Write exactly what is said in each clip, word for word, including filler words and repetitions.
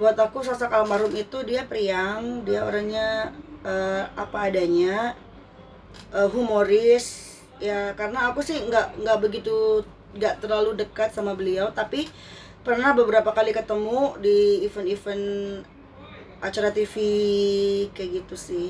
buat aku sosok almarhum itu dia periang, dia orangnya uh, apa adanya, uh, humoris ya. Karena aku sih nggak nggak begitu nggak terlalu dekat sama beliau, tapi pernah beberapa kali ketemu di event-event acara T V kayak gitu sih.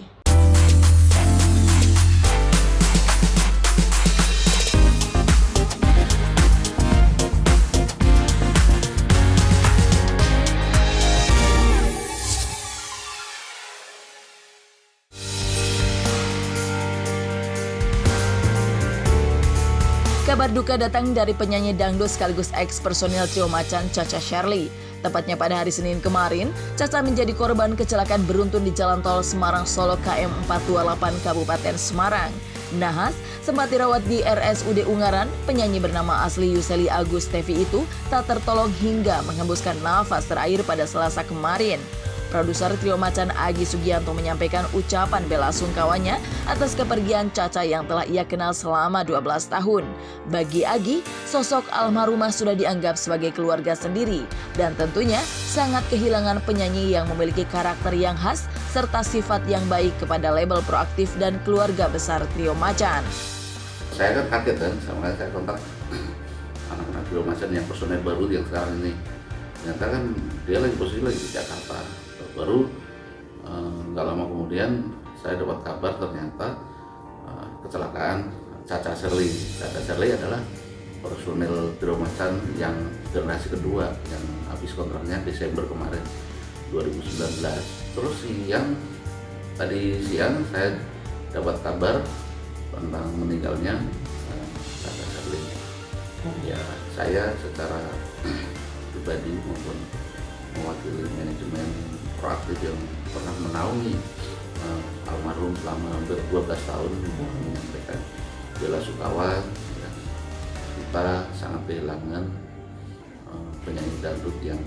Kabar duka datang dari penyanyi dangdut sekaligus ex-personil Trio Macan Cha-Cha Sherly. Tepatnya pada hari Senin kemarin, Cha-Cha menjadi korban kecelakaan beruntun di Jalan Tol Semarang-Solo K M empat dua delapan Kabupaten Semarang. Nahas sempat dirawat di R S U D Ungaran. Penyanyi bernama asli Yuseli Agus Tevi itu tak tertolong hingga menghembuskan nafas terakhir pada Selasa kemarin. Produser Trio Macan Agi Sugianto menyampaikan ucapan bela sungkawanya atas kepergian Cha-Cha yang telah ia kenal selama dua belas tahun. Bagi Agi, sosok almarhumah sudah dianggap sebagai keluarga sendiri dan tentunya sangat kehilangan penyanyi yang memiliki karakter yang khas serta sifat yang baik kepada label Proaktif dan keluarga besar Trio Macan. Saya kan kaget kan, sama saya kontak anak-anak Trio Macan yang personel baru yang sekarang ini. Ternyata kan dia lagi posisi lagi di Jakarta. Baru nggak uh, lama kemudian saya dapat kabar ternyata uh, kecelakaan Cha-Cha Sherly. Cha-Cha Sherly adalah personil Trio Macan yang generasi kedua yang habis kontraknya Desember kemarin dua ribu sembilan belas. Terus siang tadi siang saya dapat kabar tentang meninggalnya uh, Cha-Cha Sherly. Ya saya secara pribadi maupun mewakili manajemen Proaktif yang pernah menaungi uh, almarhum selama hampir dua belas tahun menyampaikan bela sungkawa. Ya, kita sangat kehilangan uh, penyanyi dangdut yang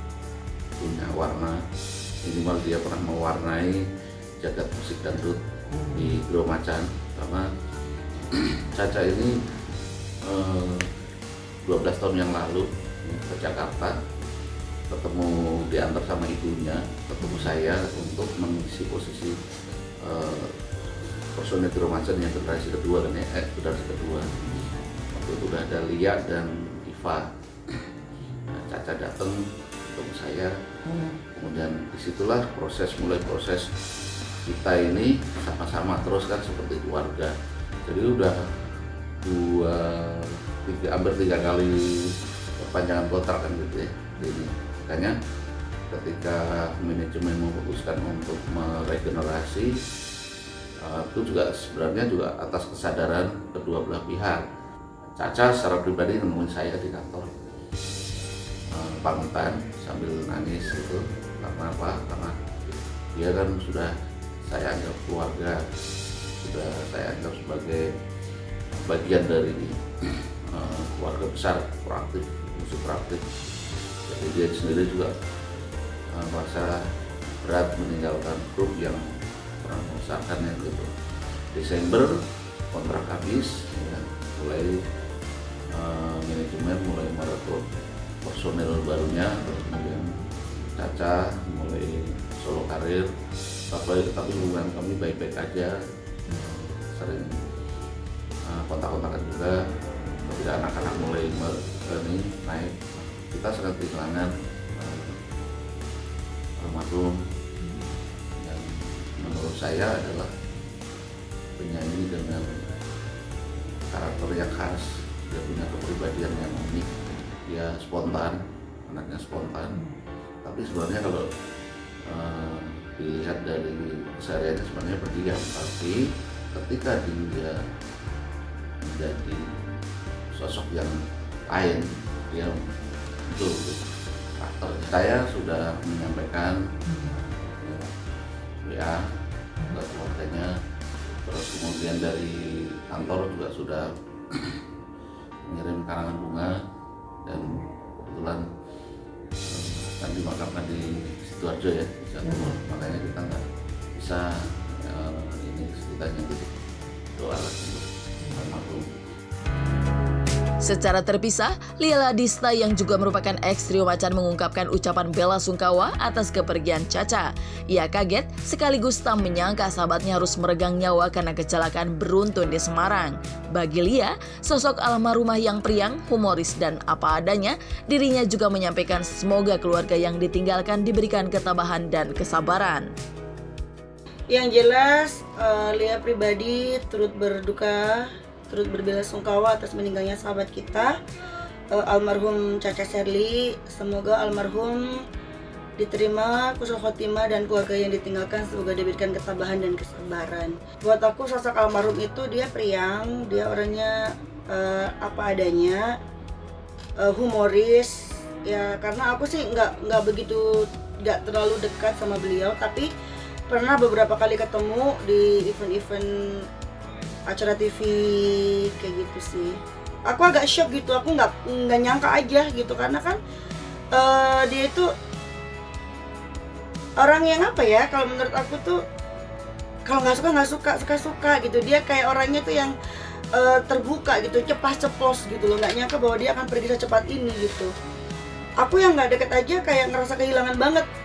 punya warna, minimal dia pernah mewarnai jagat musik dangdut di Trio Macan. Karena Cha-Cha ini uh, dua belas tahun yang lalu ke Jakarta, ketemu diantar sama ibunya, ketemu saya untuk mengisi posisi uh, personil Trio Macan yang generasi kedua kan ya, eh generasi kedua. Waktu itu udah ada Lia dan Iva. Nah, Cha-Cha datang ketemu saya, kemudian disitulah proses mulai proses kita ini sama-sama terus kan seperti keluarga. Jadi udah dua, tiga, hampir tiga kali perpanjangan kontrak kan gitu ya. Jadi makanya ketika manajemen memutuskan untuk meregenerasi, uh, itu juga sebenarnya juga atas kesadaran kedua belah pihak. Cha-Cha secara pribadi menemui saya di kantor, uh, pamitan sambil nangis itu karena apa? Karena dia kan sudah saya anggap keluarga, sudah saya anggap sebagai bagian dari uh, keluarga besar Proaktif, musik Proaktif. Jadi dia sendiri juga uh, merasa berat meninggalkan grup yang pernah membesarkannya gitu. Desember kontrak habis, ya, mulai uh, manajemen mulai merekrut personel barunya, kemudian Cha-Cha mulai solo karir. Tapi, tapi hubungan kami baik-baik aja, sering uh, kontak-kontakan juga. Ketika anak-anak mulai ini naik, kita sangat kehilangan uh, almarhum yang menurut saya adalah penyanyi dengan karakter yang khas. Dia punya kepribadian yang unik, dia spontan, anaknya spontan. Tapi sebenarnya kalau uh, dilihat dari kesehariannya sebenarnya pendiam, tapi ketika dia menjadi sosok yang lain, dia betul karakter. Saya sudah menyampaikan W A ke keluarganya, terus kemudian dari kantor juga sudah mengirim karangan bunga, dan kebetulan kan dimakamkan di Sidoarjo ya, di Jawa Timur. Makanya kita nggak bisa uh, ini setidaknya gitu doa untuk almarhum. Secara terpisah, Lia Ladista yang juga merupakan eks Trio Macan mengungkapkan ucapan bela sungkawa atas kepergian Cha-Cha. Ia kaget sekaligus tak menyangka sahabatnya harus meregang nyawa karena kecelakaan beruntun di Semarang. Bagi Lia, sosok almarhumah yang priang, humoris, dan apa adanya, dirinya juga menyampaikan semoga keluarga yang ditinggalkan diberikan ketabahan dan kesabaran. Yang jelas, uh, Lia pribadi turut berduka, turut berbelasungkawa atas meninggalnya sahabat kita, uh, almarhum Cha-Cha Sherly. Semoga almarhum diterima husnul khotimah dan keluarga yang ditinggalkan semoga diberikan ketabahan dan kesabaran. Buat aku sosok almarhum itu dia priang, dia orangnya uh, apa adanya, uh, humoris. Ya karena aku sih nggak nggak begitu nggak terlalu dekat sama beliau, tapi pernah beberapa kali ketemu di event-event acara T V kayak gitu sih. Aku agak shock gitu, aku nggak nggak nyangka aja gitu karena kan uh, dia itu orang yang apa ya, kalau menurut aku tuh kalau nggak suka nggak suka suka suka gitu. Dia kayak orangnya tuh yang uh, terbuka gitu, cepat ceplos gitu loh. Nggak nyangka bahwa dia akan pergi secepat ini gitu. Aku yang nggak deket aja kayak ngerasa kehilangan banget